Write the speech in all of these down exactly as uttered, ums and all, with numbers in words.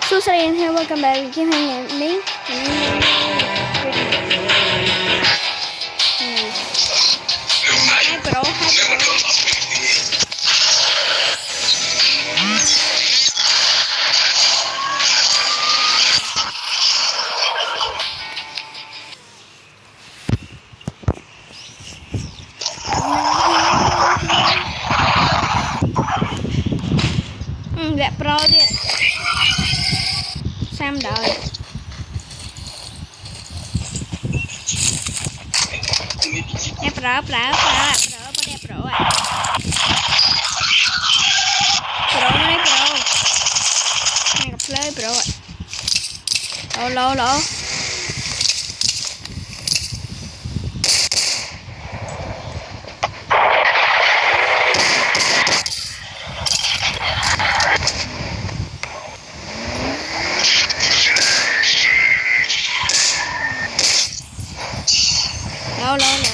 So sorry and here welcome back to KimHeng Gaming. Hai Pro, hai Pro. Ừ, đẹp Pro đi. Sam đợi. Đẹp Pro, Pro, Pro, Pro, có đẹp Pro à. Pro đấy Pro. Này gặp play Pro ạ. Lô lô lô. Lô lô lô.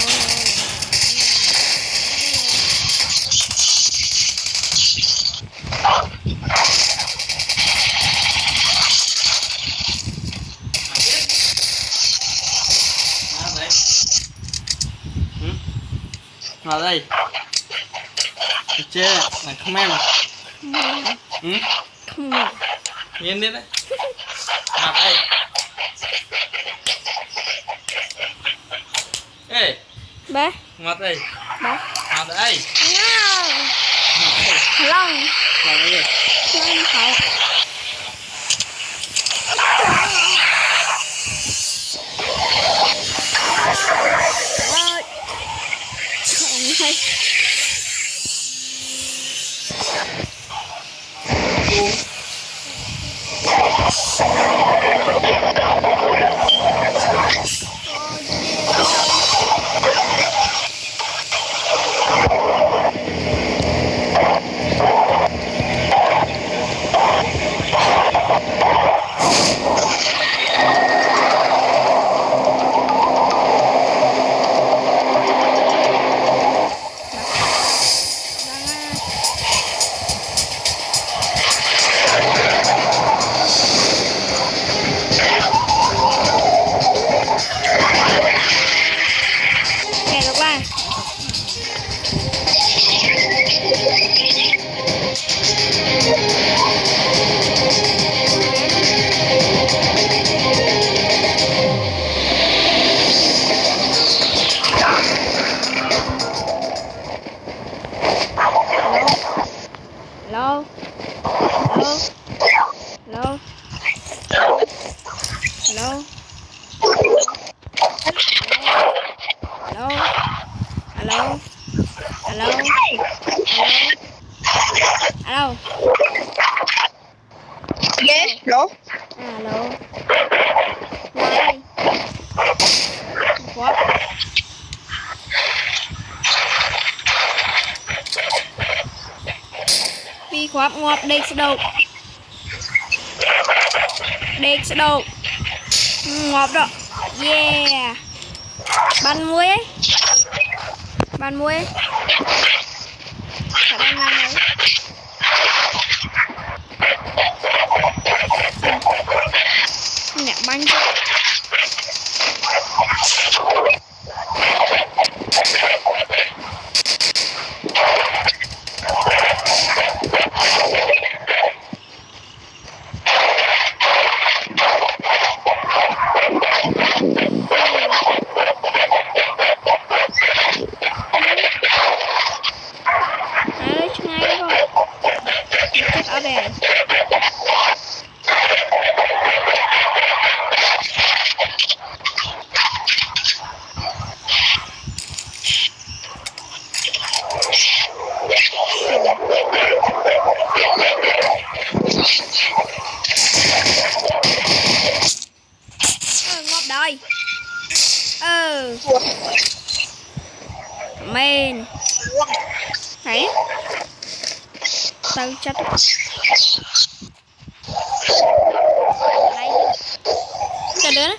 Vào đây. Được chưa? Này không em. Ừ? Không ngờ. Nhìn đi đấy. Vào đây. Ê. Bé. Ngọt đây. Bé. Ngọt đây. No. Long. Vào đây. Long hậu. Ôi. Không hay. Hello. Hello. Hello. Hello. Hello. Hello. Hello. Hello. Yes, hello. Hello. Why? What? Vì khoáp ngọt đếch sẽ đâu. Đếch sẽ đâu. Ngọt đó. Yeah. Bàn muối ấy. Bàn muối ấy. Phải bàn này này. Nhạc bánh cho. Ở đây. Ờ, ngọt đời. Ừ. Men. Thấy. Tao chất. Lấy. Chờ đứa đó.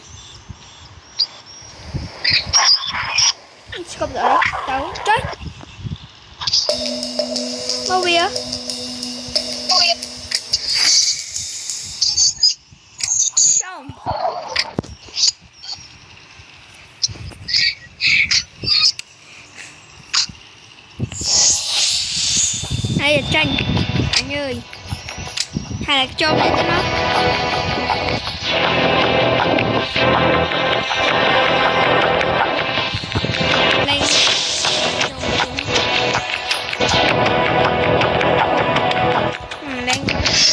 Không được. Tao chết. Mau bia. tranh anh ơi, hay là cho lại cho nó lên ừ, lên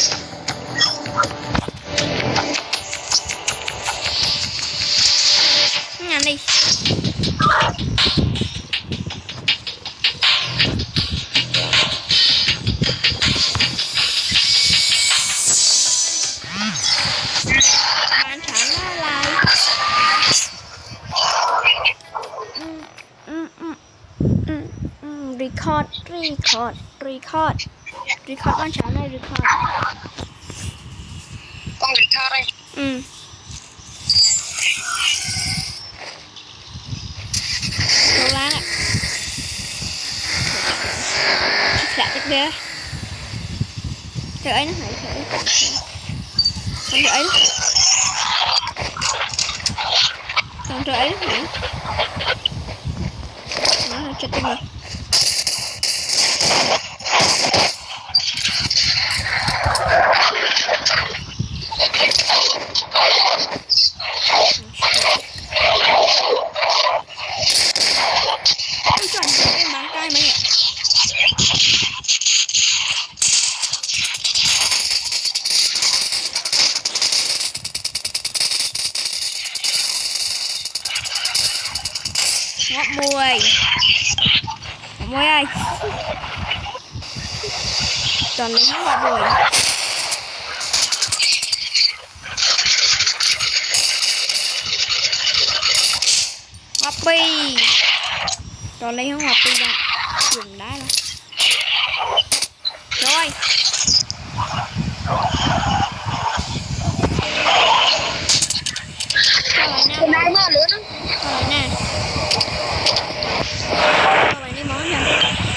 ngàn đi. record record record record ban sáng này record con record đây. Ừ. Đồ lan ạ. Chặt chắc bia. Thử ấy nó phải thử. Không thử ấy. Không thử ấy nó phải. Nó là chặt rồi. Ngọt mùi ngọt mùi ơi toàn lấy ngọt mùi ngọt pi toàn lấy ngọt pi ra dùng đá ra rồi Hôm nay mưa lớn lắm. rồi nè rồi đi món nha.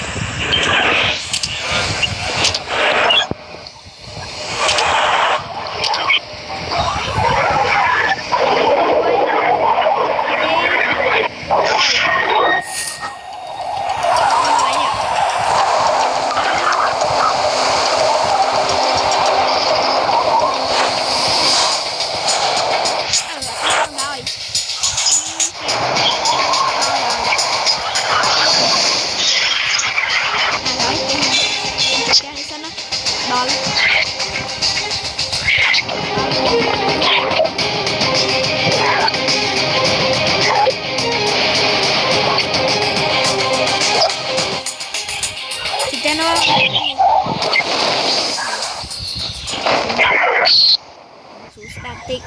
Static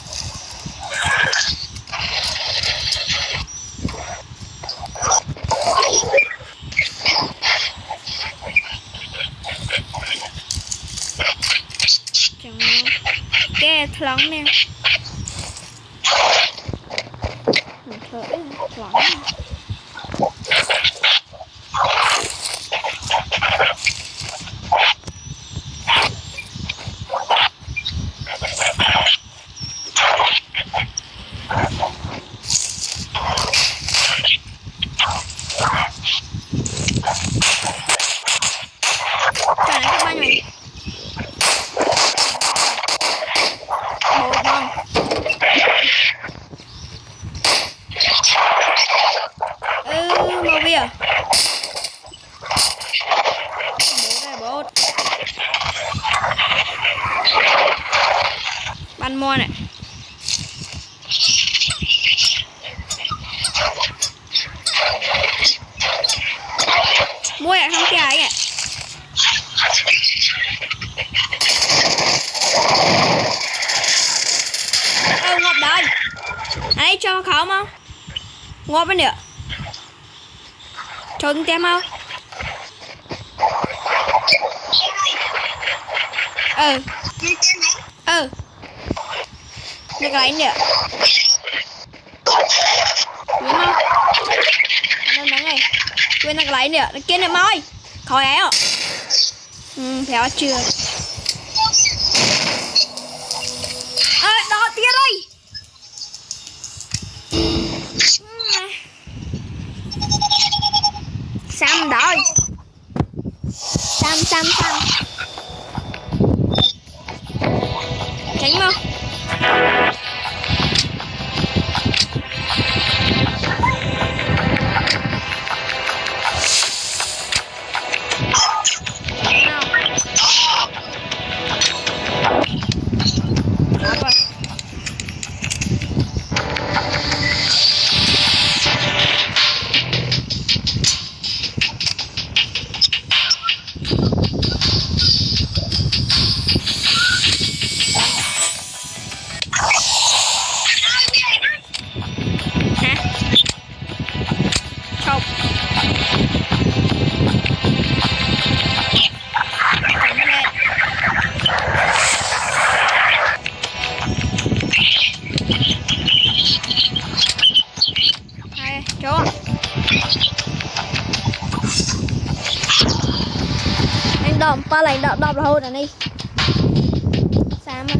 chẳng cái thằng nè thở thằng bắn mua này mua lại không kìa ấy ạ. Ơ ngọt đây ấy cho khó không ngọt bên nữa cho tem không ừ ừ được lấy nữa đúng không nó nắng này quên được lấy nữa kia nữa môi khỏi ấy ạ. Ừ theo chưa ơ à, đó kia đây Sam đợi Sam Sam ba lại đọc đọc là hôn ở đây sao mà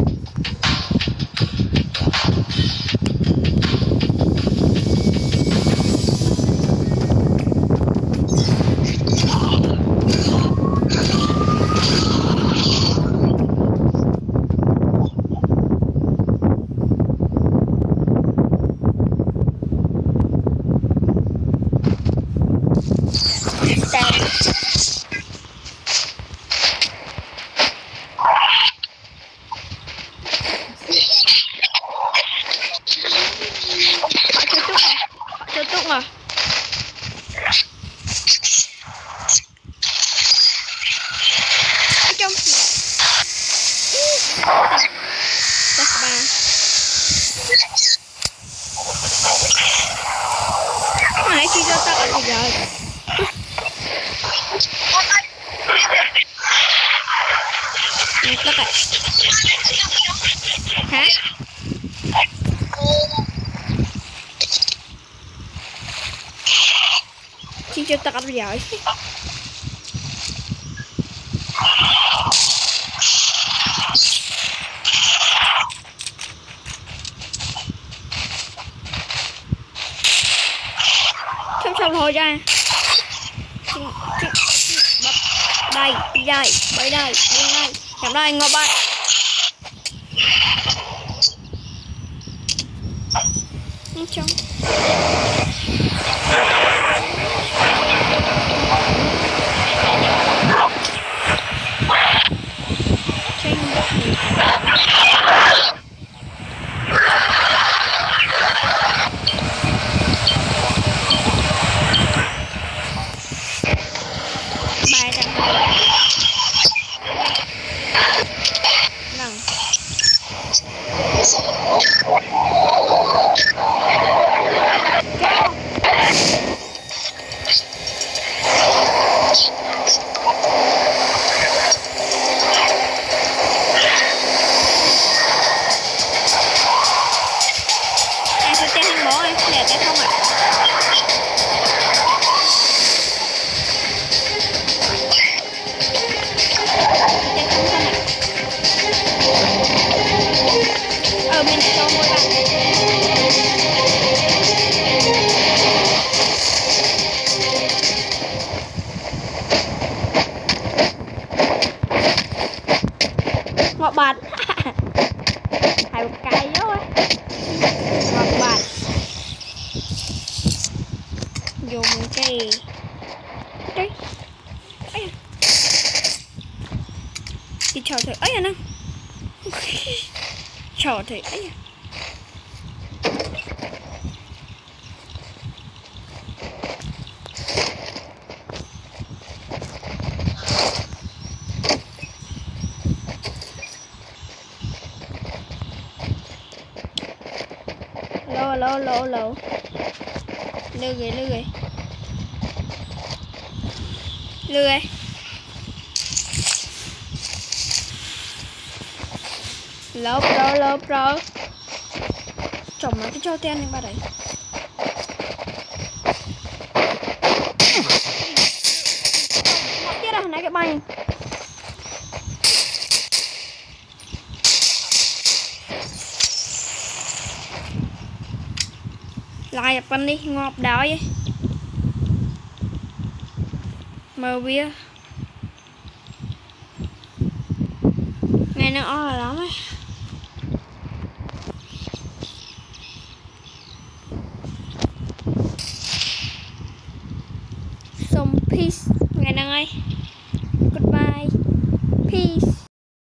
hả? Chị cho tao rồi. Xong xong thôi ra. Đây, đi đây, bay đây, đi đây. Chạm đây, ngồi bay. Trong bài đặt nằng ngọt bạt hai một cái đó ngọt bạt dùng cái đấy ấy đi chờ thử ấy à nè chờ thử ấy à. Lô lô lô lô lưu người lưu người lưu người lô pro lô pro chồng nó cái cho tên này ba đấy chết rồi nãy cái bay lại bên đi ngọt đỏ vậy mờ bia ngày nó o là lắm ấy some peace ngày nào ấy